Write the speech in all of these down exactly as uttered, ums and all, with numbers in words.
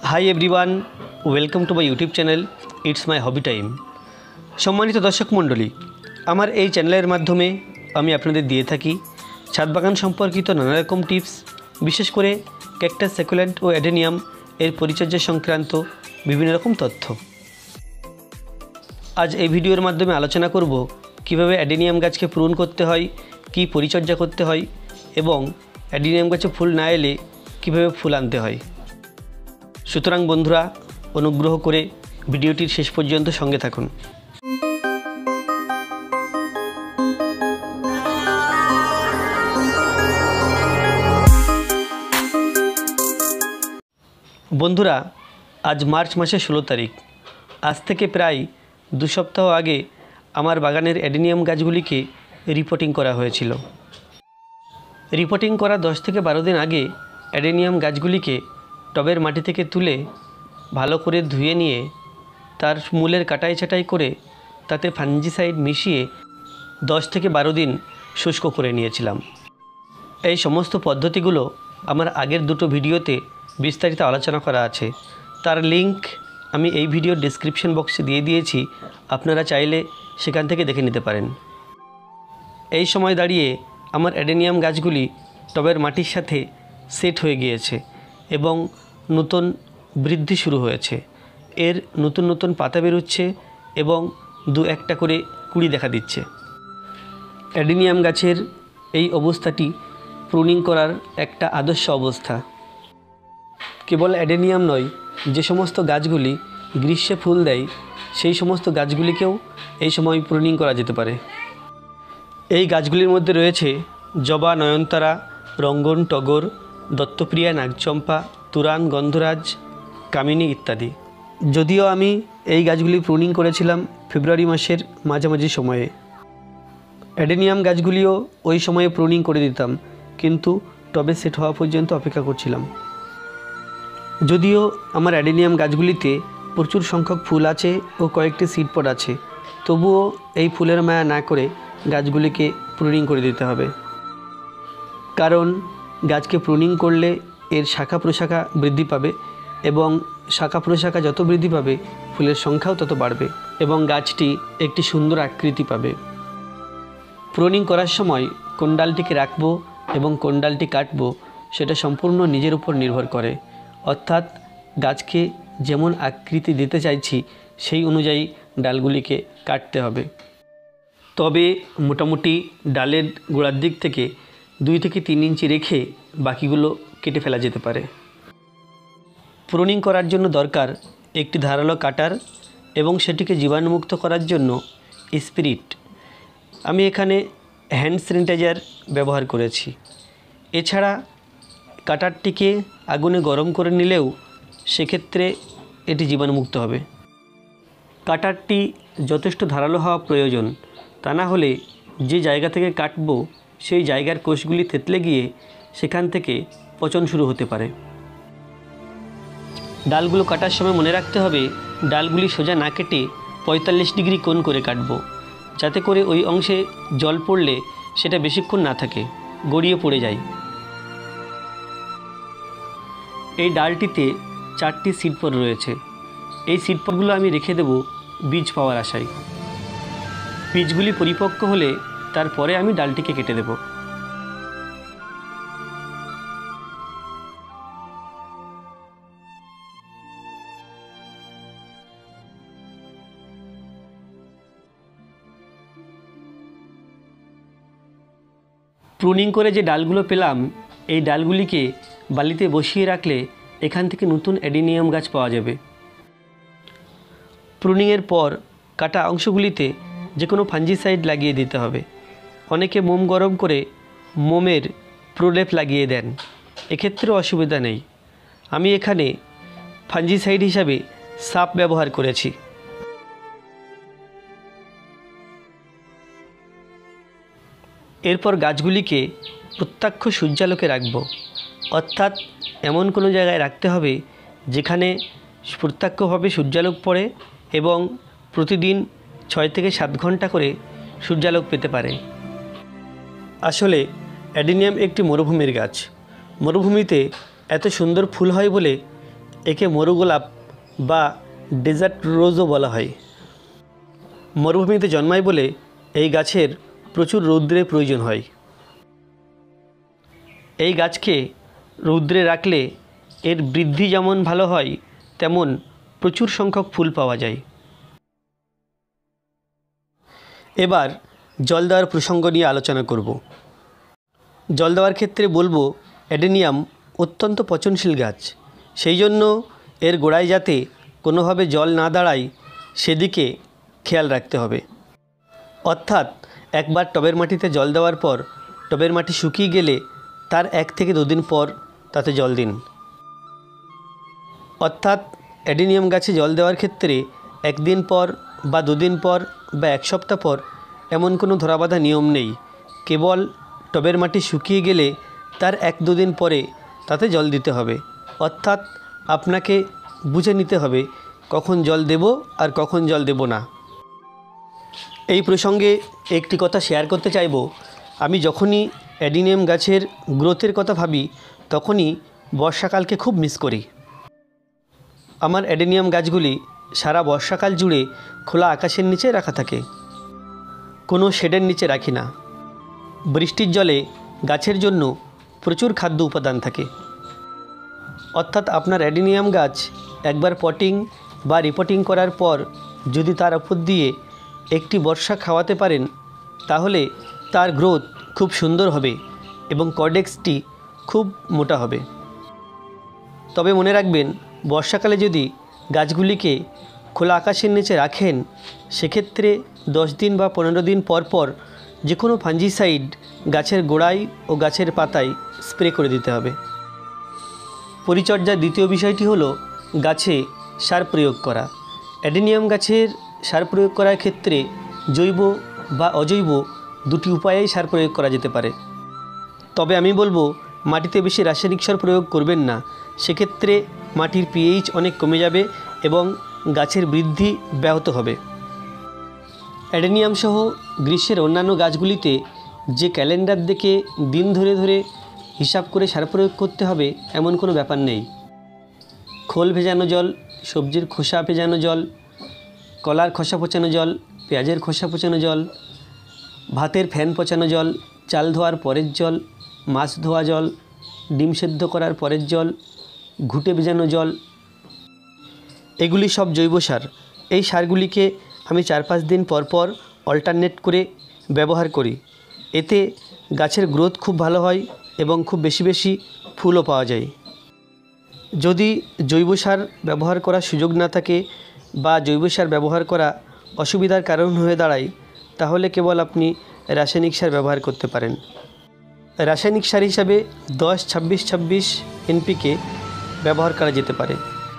High everyone, welcome to my YouTube channel it's my hobby time. সম্মানিত দর্শক মণ্ডলী, আমার এই চ্যানেলের মাধ্যমে আমি আপনাদের দিয়ে থাকি ছাদ বাগান সম্পর্কিত নানা রকম টিপস, বিশেষ করে ক্যাকটাস, সাকুলেন্ট ও অ্যাডেনিয়াম এর পরিচর্যা সংক্রান্ত বিভিন্ন রকম তথ্য। আজ এই ভিডিওর মাধ্যমে আলোচনা করব কিভাবে অ্যাডেনিয়াম গাছকে পূরণ করতে হয়, কী পরিচর্যা করতে হয় এবং অ্যাডেনিয়াম গাছে ফুল না এলে কীভাবে ফুল আনতে হয়। সুতরাং বন্ধুরা, অনুগ্রহ করে ভিডিওটির শেষ পর্যন্ত সঙ্গে থাকুন। বন্ধুরা, আজ মার্চ মাসের ষোলো তারিখ। আজ থেকে প্রায় দু সপ্তাহ আগে আমার বাগানের অ্যাডেনিয়াম গাছগুলিকে রিপোর্টিং করা হয়েছিল। রিপোর্টিং করা দশ থেকে বারো দিন আগে অ্যাডেনিয়াম গাছগুলিকে টবের মাটি থেকে তুলে ভালো করে ধুয়ে নিয়ে তার মূলের কাটাই ছাঁটাই করে তাতে ফাঞ্জিসাইড মিশিয়ে দশ থেকে বারো দিন শুষ্ক করে নিয়েছিলাম। এই সমস্ত পদ্ধতিগুলো আমার আগের দুটো ভিডিওতে বিস্তারিত আলোচনা করা আছে, তার লিংক আমি এই ভিডিওর ডেসক্রিপশন বক্সে দিয়ে দিয়েছি, আপনারা চাইলে সেখান থেকে দেখে নিতে পারেন। এই সময় দাঁড়িয়ে আমার অ্যাডেনিয়াম গাছগুলি টবের মাটির সাথে সেট হয়ে গিয়েছে এবং নতুন বৃদ্ধি শুরু হয়েছে। এর নতুন নতুন পাতা বেরোচ্ছে এবং দু একটা করে কুড়ি দেখা দিচ্ছে। অ্যাডেনিয়াম গাছের এই অবস্থাটি প্রুনিং করার একটা আদর্শ অবস্থা। কেবল অ্যাডেনিয়াম নয়, যে সমস্ত গাছগুলি গ্রীষ্মে ফুল দেয় সেই সমস্ত গাছগুলিকেও এই সময় প্রুনিং করা যেতে পারে। এই গাছগুলির মধ্যে রয়েছে জবা, নয়নতারা, রঙ্গন, টগর, দত্তপ্রিয়া, নাগচম্পা, তুরান, গন্ধরাজ, কামিনী ইত্যাদি। যদিও আমি এই গাছগুলি প্রুনিং করেছিলাম ফেব্রুয়ারি মাসের মাঝামাঝি সময়ে। অ্যাডেনিয়াম গাছগুলিও ওই সময়ে প্রুনিং করে দিতাম, কিন্তু টবে সেট হওয়া পর্যন্ত অপেক্ষা করছিলাম। যদিও আমার অ্যাডেনিয়াম গাছগুলিতে প্রচুর সংখ্যক ফুল আছে ও কয়েকটি সিড পড আছে, তবুও এই ফুলের মায়া না করে গাছগুলিকে প্রুনিং করে দিতে হবে। কারণ গাছকে প্রুনিং করলে এর শাখা প্রশাখা বৃদ্ধি পাবে এবং শাখা প্রশাখা যত বৃদ্ধি পাবে ফুলের সংখ্যাও তত বাড়বে এবং গাছটি একটি সুন্দর আকৃতি পাবে। প্রুনিং করার সময় কোন ডালটিকে রাখবো এবং কোন ডালটি কাটবো সেটা সম্পূর্ণ নিজের উপর নির্ভর করে, অর্থাৎ গাছকে যেমন আকৃতি দিতে চাইছি সেই অনুযায়ী ডালগুলিকে কাটতে হবে। তবে মোটামুটি ডালের গোড়ার দিক থেকে দুই থেকে তিন ইঞ্চি রেখে বাকিগুলো কেটে ফেলা যেতে পারে। প্রুনিং করার জন্য দরকার একটি ধারালো কাটার এবং সেটিকে জীবাণুমুক্ত করার জন্য স্পিরিট। আমি এখানে হ্যান্ড স্যানিটাইজার ব্যবহার করেছি। এছাড়া কাটারটিকে আগুনে গরম করে নিলেও সেক্ষেত্রে এটি জীবাণুমুক্ত হবে। কাটারটি যথেষ্ট ধারালো হওয়া প্রয়োজন, তা না হলে যে জায়গা থেকে কাটবো সেই জায়গার কোষগুলি থেতলে গিয়ে সেখান থেকে পচন শুরু হতে পারে। ডালগুলো কাটার সময় মনে রাখতে হবে ডালগুলি সোজা না কেটে পঁয়তাল্লিশ ডিগ্রি কোণ করে কাটবো, যাতে করে ওই অংশে জল পড়লে সেটা বেশিক্ষণ না থাকে, গড়িয়ে পড়ে যায়। এই ডালটিতে চারটি সিডপড রয়েছে। এই সিডপডগুলো আমি রেখে দেব বীজ পাওয়ার আশায়। বীজগুলি পরিপক্ক হলে তারপরে আমি ডালটিকে কেটে দেব। প্রুনিং করে যে ডালগুলো পেলাম, এই ডালগুলিকে বালিতে বসিয়ে রাখলে এখান থেকে নতুন অ্যাডেনিয়াম গাছ পাওয়া যাবে। প্রুনিংয়ের পর কাটা অংশগুলিতে যে কোনো ফাঞ্জিসাইড লাগিয়ে দিতে হবে। অনেকে মোম গরম করে মোমের প্রলেপ লাগিয়ে দেন, এক্ষেত্রে অসুবিধা নেই। আমি এখানে ফাঞ্জিসাইড হিসাবে সাপ ব্যবহার করেছি। এরপর গাছগুলিকে প্রত্যক্ষ সূর্যালোকে রাখব, অর্থাৎ এমন কোনো জায়গায় রাখতে হবে যেখানে প্রত্যক্ষভাবে সূর্যালোক পড়ে এবং প্রতিদিন ছয় থেকে সাত ঘন্টা করে সূর্যালোক পেতে পারে। আসলে অ্যাডেনিয়াম একটি মরুভূমির গাছ। মরুভূমিতে এত সুন্দর ফুল হয় বলে একে মরুগোলাপ বা ডেজার্ট রোজও বলা হয়। মরুভূমিতে জন্মায় বলে এই গাছের প্রচুর রৌদ্রের প্রয়োজন হয়। এই গাছকে রৌদ্রে রাখলে এর বৃদ্ধি যেমন ভালো হয়, তেমন প্রচুর সংখ্যক ফুল পাওয়া যায়। এবার জল দেওয়ার প্রসঙ্গ নিয়ে আলোচনা করব। জল দেওয়ার ক্ষেত্রে বলবো, অ্যাডেনিয়াম অত্যন্ত পচনশীল গাছ, সেই জন্য এর গোড়ায় যাতে কোনোভাবে জল না দাঁড়ায় সেদিকে খেয়াল রাখতে হবে। অর্থাৎ একবার টবের মাটিতে জল দেওয়ার পর টবের মাটি শুকিয়ে গেলে তার এক থেকে দুদিন পর তাতে জল দিন। অর্থাৎ অ্যাডেনিয়াম গাছে জল দেওয়ার ক্ষেত্রে একদিন পর বা দুদিন পর বা এক সপ্তাহ পর এমন কোনো ধরাবাঁধা নিয়ম নেই। কেবল টবের মাটি শুকিয়ে গেলে তার এক দুদিন পরে তাতে জল দিতে হবে। অর্থাৎ আপনাকে বুঝে নিতে হবে কখন জল দেব আর কখন জল দেব না। এই প্রসঙ্গে একটি কথা শেয়ার করতে চাইব। আমি যখনই অ্যাডেনিয়াম গাছের গ্রোথের কথা ভাবি তখনই বর্ষাকালকে খুব মিস করি। আমার অ্যাডেনিয়াম গাছগুলি সারা বর্ষাকাল জুড়ে খোলা আকাশের নিচে রাখা থাকে, কোনো শেডের নিচে রাখি না। বৃষ্টির জলে গাছের জন্য প্রচুর খাদ্য উপাদান থাকে। অর্থাৎ আপনার অ্যাডেনিয়াম গাছ একবার পটিং বা রিপোর্টিং করার পর যদি তার উপর দিয়ে একটি বর্ষা খাওয়াতে পারেন তাহলে তার গ্রোথ খুব সুন্দর হবে এবং কর্ডেক্সটি খুব মোটা হবে। তবে মনে রাখবেন, বর্ষাকালে যদি গাছগুলিকে খোলা আকাশের নিচে রাখেন সেক্ষেত্রে দশ দিন বা পনেরো দিন পর পর যে কোনো ফাঞ্জিসাইড গাছের গোড়ায় ও গাছের পাতায় স্প্রে করে দিতে হবে। পরিচর্যার দ্বিতীয় বিষয়টি হলো গাছে সার প্রয়োগ করা। অ্যাডেনিয়াম গাছের সার প্রয়োগ করার ক্ষেত্রে জৈব বা অজৈব দুটি উপায়েই সার প্রয়োগ করা যেতে পারে। তবে আমি বলবো মাটিতে বেশি রাসায়নিক সার প্রয়োগ করবেন না, সেক্ষেত্রে মাটির পিএইচ অনেক কমে যাবে এবং গাছের বৃদ্ধি ব্যাহত হবে। অ্যাডেনিয়াম সহ গ্রীষ্মের অন্যান্য গাছগুলিতে যে ক্যালেন্ডার দেখে দিন ধরে ধরে হিসাব করে সার প্রয়োগ করতে হবে এমন কোনো ব্যাপার নেই। খোল ভেজানো জল, সবজির খোসা ভেজানো জল, কলার খোসা পচানো জল, পেঁয়াজের খোসা পচানো জল, ভাতের ফ্যান পচানো জল, চাল ধোয়ার পরের জল, মাছ ধোয়া জল, ডিম সেদ্ধ করার পরের জল, ঘুঁটে ভেজানো জল, এগুলি সব জৈব সার। এই সারগুলিকে আমি চার পাঁচ দিন পর পর অল্টারনেট করে ব্যবহার করি। এতে গাছের গ্রোথ খুব ভালো হয় এবং খুব বেশি বেশি ফুলও পাওয়া যায়। যদি জৈব সার ব্যবহার করার সুযোগ না থাকে বা জৈব সার ব্যবহার করা অসুবিধার কারণ হয়ে দাঁড়ায় তাহলে কেবল আপনি রাসায়নিক সার ব্যবহার করতে পারেন। রাসায়নিক সার হিসাবে দশ ছাব্বিশ ছাব্বিশ এনপিকে ব্যবহার করা যেতে পারে।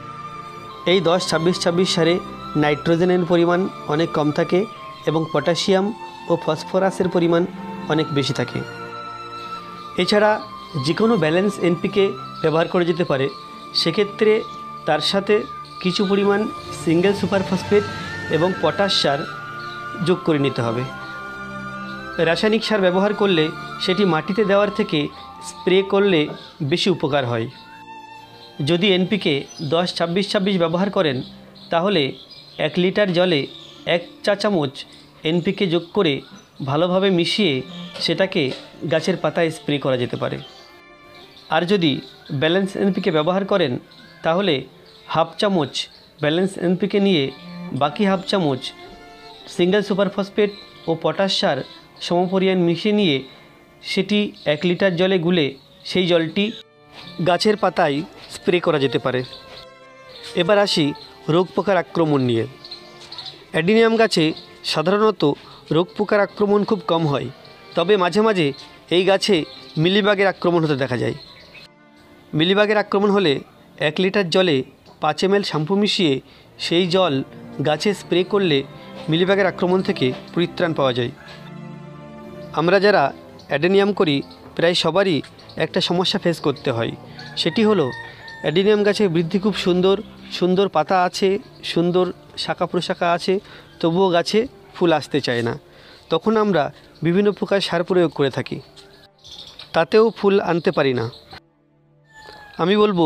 এই দশ ছাব্বিশ ছাব্বিশ সারে নাইট্রোজেনের পরিমাণ অনেক কম থাকে এবং পটাশিয়াম ও ফসফরাসের পরিমাণ অনেক বেশি থাকে। এছাড়া যে কোনো ব্যালেন্স এনপিকে ব্যবহার করা যেতে পারে। সেক্ষেত্রে তার সাথে কিছু পরিমাণ সিঙ্গেল সুপার ফসফেট এবং পটাশ সার যোগ করে নিতে হবে। রাসায়নিক সার ব্যবহার করলে সেটি মাটিতে দেওয়ার থেকে স্প্রে করলে বেশি উপকার হয়। যদি এনপিকে দশ ছাব্বিশ ছাব্বিশ ব্যবহার করেন তাহলে এক লিটার জলে এক চা চামচ এনপিকে যোগ করে ভালোভাবে মিশিয়ে সেটাকে গাছের পাতায় স্প্রে করা যেতে পারে। আর যদি ব্যালেন্স এনপিকে ব্যবহার করেন তাহলে হাফ চামচ ব্যালেন্স এনপিকে নিয়ে বাকি হাফ চামচ সিঙ্গেল সুপার ফসফেট ও পটাশ সার সমপরিমাণ মিশিয়ে নিয়ে সেটি এক লিটার জলে গুলে সেই জলটি গাছের পাতায় স্প্রে করা যেতে পারে। এবার আসি রোগ পোকার আক্রমণ নিয়ে। অ্যাডেনিয়াম গাছে সাধারণত রোগ পোকার আক্রমণ খুব কম হয়, তবে মাঝে মাঝে এই গাছে মিলিবাগের আক্রমণ হতে দেখা যায়। মিলিবাগের আক্রমণ হলে এক লিটার জলে পাঁচ এম এল শ্যাম্পু মিশিয়ে সেই জল গাছে স্প্রে করলে মিলিবাগের আক্রমণ থেকে পরিত্রাণ পাওয়া যায়। আমরা যারা অ্যাডেনিয়াম করি প্রায় সবারই একটা সমস্যা ফেস করতে হয়, সেটি হলো অ্যাডেনিয়াম গাছের বৃদ্ধি খুব সুন্দর, সুন্দর পাতা আছে, সুন্দর শাখা প্রশাখা আছে, তবুও গাছে ফুল আসতে চায় না। তখন আমরা বিভিন্ন প্রকার সার প্রয়োগ করে থাকি, তাতেও ফুল আনতে পারি না। আমি বলবো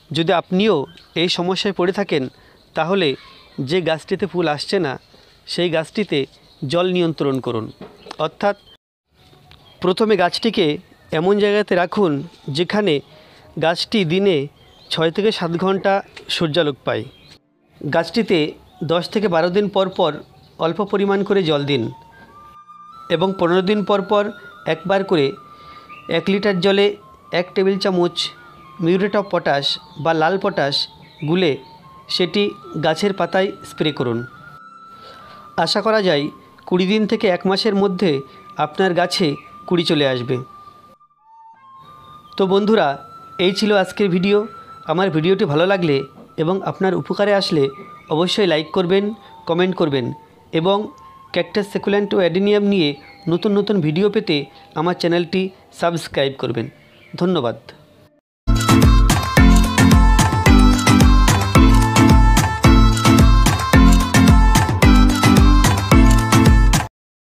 যদি আপনিও এই সমস্যায় পড়ে থাকেন তাহলে যে গাছটিতে ফুল আসছে না সেই গাছটিতে জল নিয়ন্ত্রণ করুন। অর্থাৎ প্রথমে গাছটিকে এমন জায়গাতে রাখুন যেখানে গাছটি দিনে ছয় থেকে সাত ঘন্টা সূর্যালোক পায়। গাছটিতে দশ থেকে বারো দিন পর পর অল্প পরিমাণ করে জল দিন এবং পনেরো দিন পর পর একবার করে এক লিটার জলে এক টেবিল চামচ মিউরেট অফ পটাশ বা লাল পটাশ গুলে সেটি গাছের পাতায় স্প্রে করুন। আশা করা যায় কুড়ি দিন থেকে এক মাসের মধ্যে আপনার গাছে কুড়ি চলে আসবে। তো বন্ধুরা, এই ছিল আজকের ভিডিও। আমার ভিডিওটি ভালো লাগলে এবং আপনার উপকারে আসলে অবশ্যই লাইক করবেন, কমেন্ট করবেন এবং ক্যাকটাস সাকুলেন্ট ও অ্যাডেনিয়াম নিয়ে নতুন নতুন ভিডিও পেতে আমার চ্যানেলটি সাবস্ক্রাইব করবেন। ধন্যবাদ।